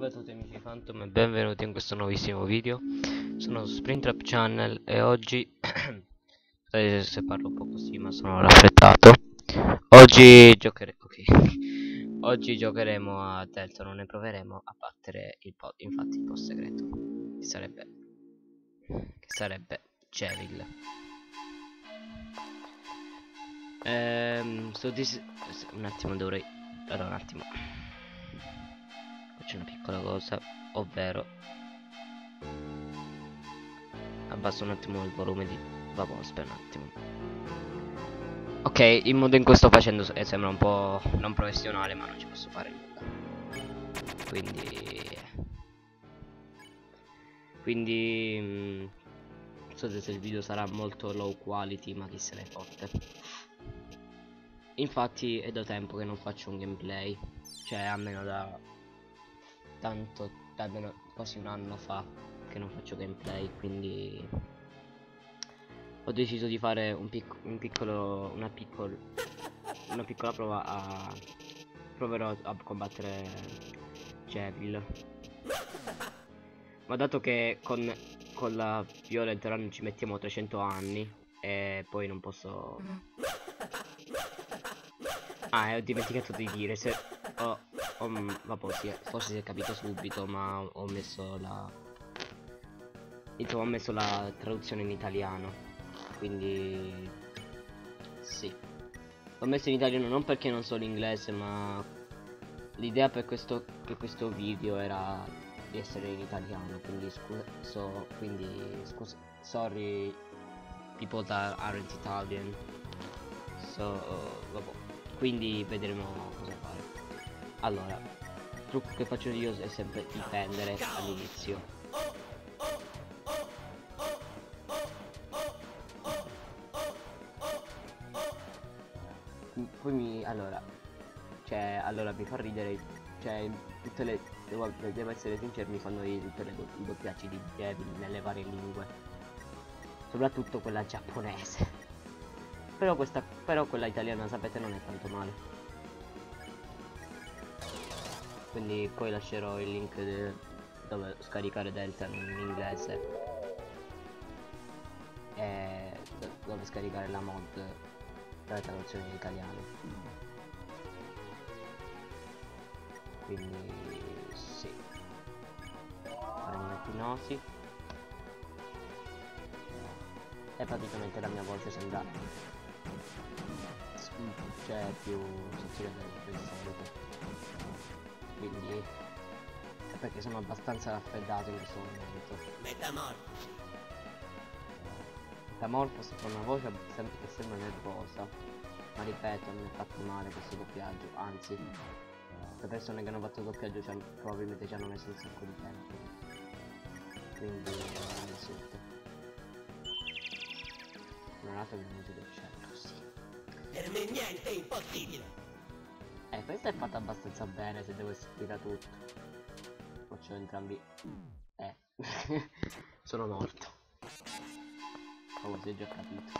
Salve a tutti amici Phantom e benvenuti in questo nuovissimo video. Sono su Springtrap Channel e oggi scusate se parlo un po' così, ma sono raffreddato. Oggi giocheremo a Deltarune e proveremo a battere infatti il boss segreto, che sarebbe Chevil. Un attimo dovrei. Allora, un attimo. Faccio una piccola cosa, ovvero abbasso un attimo il volume di. Vabbè, aspetta un attimo. Ok, il modo in cui sto facendo sembra un po' non professionale, ma non ci posso fare nulla. Quindi non so se il video sarà molto low quality, ma chi se ne fotte. Infatti è da tempo che non faccio un gameplay, cioè almeno da almeno quasi un anno fa che non faccio gameplay, quindi ho deciso di fare una piccola prova proverò a combattere Chevil. Ma dato che con la Violent Run ci mettiamo 300 anni e poi non posso. Ah, ho dimenticato di dire se vabbè, sì, forse si è capito subito, ma ho messo la traduzione in italiano, quindi sì, l'ho messo in italiano non perché non so l'inglese, ma l'idea per questo video era di essere in italiano, quindi scusa, sorry people that aren't Italian, vabbè. Quindi vedremo cosa fare. Allora, il trucco che faccio io è sempre difendere all'inizio. Poi allora mi fa ridere, cioè tutte le devo essere sincero, mi fanno ridere tutte i doppiaggi di Devil nelle varie lingue, soprattutto quella giapponese. Però quella italiana, sapete, non è tanto male. Quindi poi lascerò il link dove scaricare Delta in inglese e dove scaricare la mod per la traduzione in italiano. Quindi sì, faremo ipnosi e praticamente la mia voce sembra cioè più sottile del solito, quindi è perché sono abbastanza raffreddato in questo momento. Metamorfos con una voce che sembra nervosa, ma ripeto, non è fatto male questo doppiaggio, anzi le persone che hanno fatto il doppiaggio probabilmente ci hanno messo un sacco di tempo, quindi non insulto. Non ha che il musica uccello, sì. Per me niente è impossibile. Questo è fatto abbastanza bene, se devo spiegare tutto. Faccio entrambi. Sono morto. Oh, si è già capito.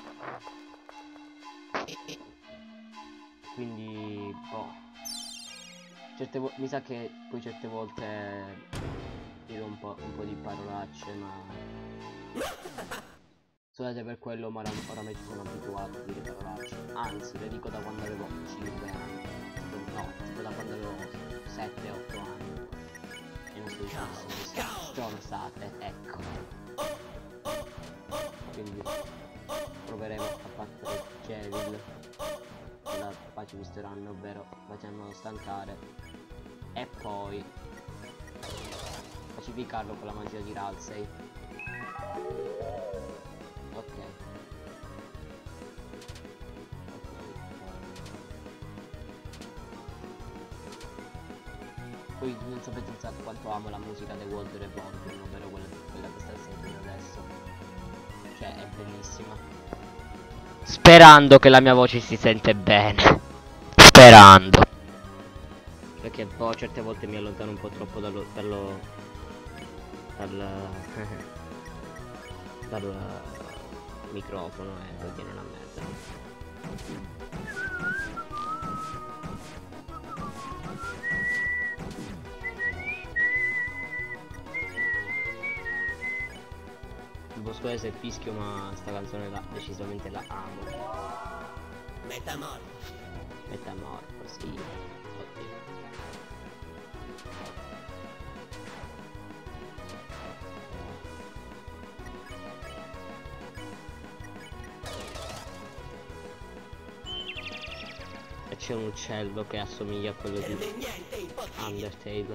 Quindi boh, mi sa che poi certe volte dirò un po' di parolacce, ma scusate per quello, ma oramai ci sono abituato a dire parolacce. Anzi, le dico da quando avevo 5 anni. No, tipo da quando avevo 7-8 anni. E non sto dicendo stronzate, ecco. Quindi proveremo a battere Chevil e la pace misteranno, ovvero facciamolo stancare e poi pacificarlo con la magia di Ralsei. Ok. Poi non sapete un sacco quanto amo la musica di World Revolver, ovvero quella che sta sentendo adesso. Cioè è bellissima. Sperando che la mia voce si sente bene. Sperando. Perché poi certe volte mi allontano un po' troppo dal microfono e poi viene una merda. Devo scusare se fischio, ma sta canzone decisamente la amo. Metamorfosi. Metamorfosi. Oddio. E c'è un uccello che assomiglia a quello di Undertale.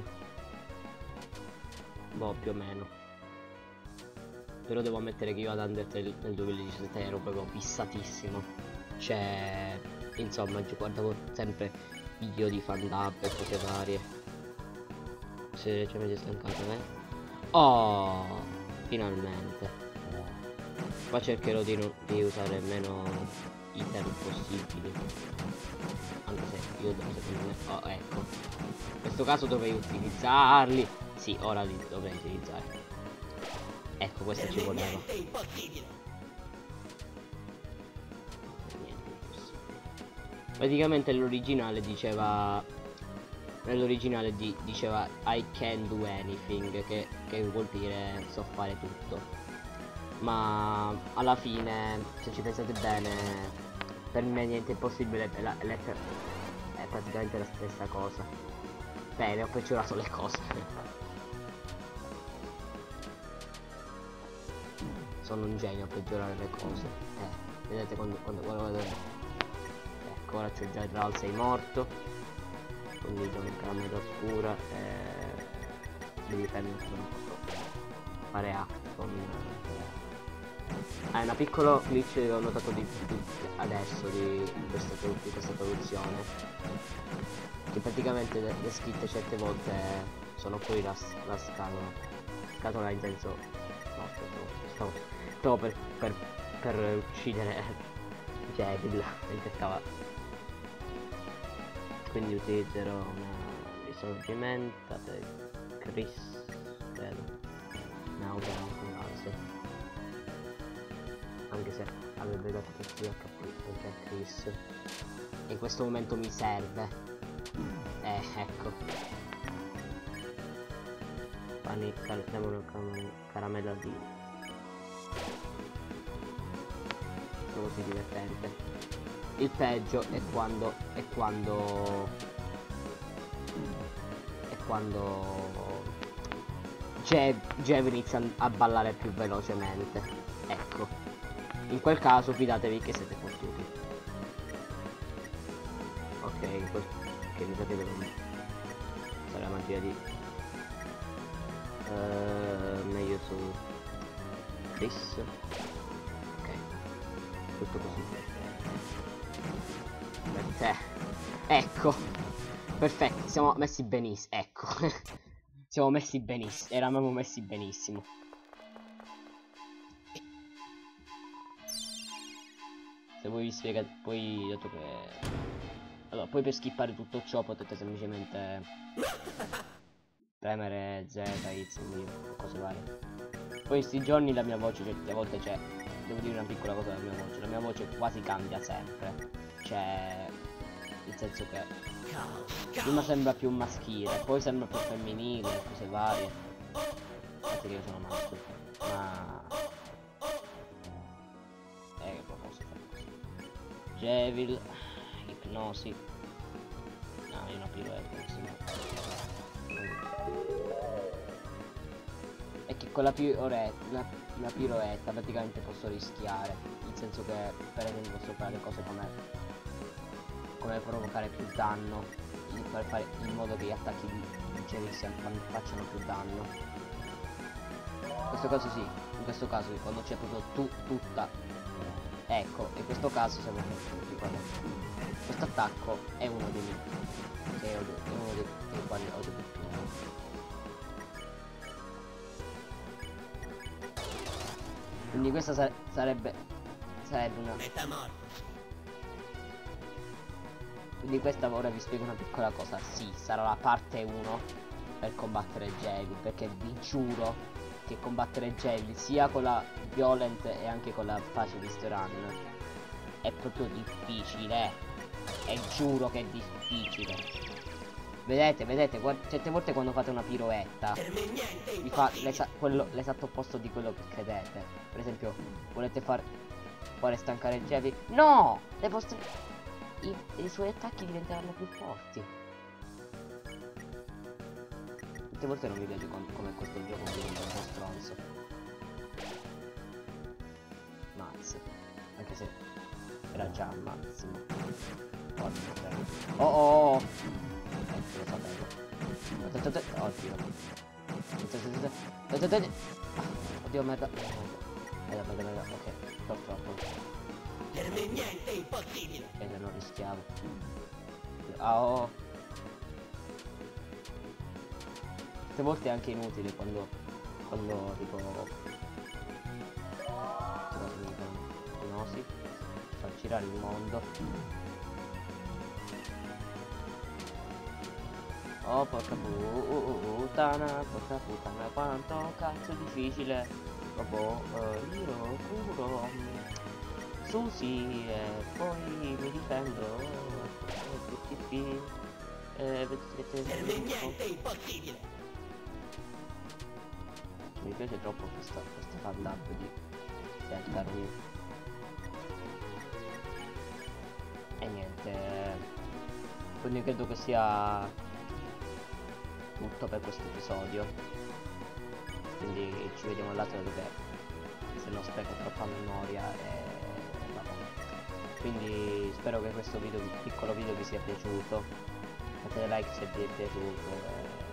Boh, più o meno. Però devo ammettere che io ad Undertale nel 2017 ero proprio fissatissimo. Cioè, insomma, guardavo sempre video di fan-dub e cose varie. Se ci avete stancato, Oh, finalmente. Qua cercherò di usare meno item possibili. Anche se io secondo me... Oh, ecco. In questo caso dovrei utilizzarli. Sì, ora li dovrei utilizzare. Ecco, questa ci voleva. Praticamente l'originale diceva... Nell'originale diceva I can do anything, che vuol dire so fare tutto. Ma alla fine, se ci pensate bene, per me niente è impossibile, è praticamente la stessa cosa. Bene, ho peggiorato le cose. Sono un genio a peggiorare le cose. Vedete quando ecco, ora c'ho già il Raul, sei morto. Quindi c'è una caramella scura e devi prendere un po' fare action. È una piccola glitch che ho notato adesso di questa traduzione, che praticamente le scritte certe volte sono fuori la scatola, in senso no, stavo per uccidere Jevil mentre stava. Quindi utilizzerò una risorgimenta per Chris, credo. No, anche se avrebbe dato tutti gli HP a Chris. In questo momento mi serve. Ecco. Diamo una caramella di... così divertente. Il peggio è quando Jev inizia a ballare più velocemente. Ecco, in quel caso fidatevi che siete fottuti. Ok, che mi sapete come sarà la magia di meglio su Chris. Ok, tutto così. Ecco, perfetto, siamo messi benissimo. Ecco. Siamo messi benissimo, eravamo messi benissimo. Se voi vi spiegate, poi dato che... Allora, poi per skippare tutto ciò potete semplicemente premere Z, X, cose varie. Poi in sti giorni la mia voce certe volte c'è... Devo dire una piccola cosa della mia voce quasi cambia sempre. Cioè... nel senso che prima sembra più maschile, poi sembra più femminile, cose varie. Infatti che io sono maschio, ma che posso fare così. Jevil, ipnosi. No, io una piroetta, e che con la piroetta praticamente posso rischiare, nel senso che per esempio posso fare cose come provocare più danno, per fare in modo che gli attacchi di Jevil facciano più danno. In questo caso sì, in questo caso quando c'è proprio tutta. Ecco, in questo caso siamo tutti. Questo attacco è uno dei miei, che è uno dei quali odio di più. Quindi questa sarebbe una metamorfosi. Quindi questa ora vi spiego una piccola cosa. Sì, sarà la parte 1 per combattere Jevil, perché vi giuro che combattere Jevil sia con la Violent e anche con la Pacifist Run è proprio difficile. E giuro che è difficile. Vedete, certe volte quando fate una piroetta vi fa l'esatto opposto di quello che credete. Per esempio, volete fare stancare Jevi? No! I suoi attacchi diventeranno più forti. Certe volte non mi piace come questo gioco diventa un po' stronzo. Mazz. Anche se era già al massimo. Oh! Lo sapevo. Oddio. Oddio, merda. Merda. Ok, troppo. Per me niente è impossibile. Non rischiavo. Oh. Queste volte è anche inutile quando tipo no, sì, fa girare il mondo. Oh porca puttana, quanto cazzo è difficile. Io curo Susi e poi mi difendo. Per me niente è impossibile. Mi piace troppo questa fan-up di Edgar Wii. E niente, quindi credo che sia tutto per questo episodio. Quindi ci vediamo all'altro dove, se non spreco troppa memoria e vabbè. Quindi spero che questo piccolo video vi sia piaciuto. Mettete like se vi è piaciuto.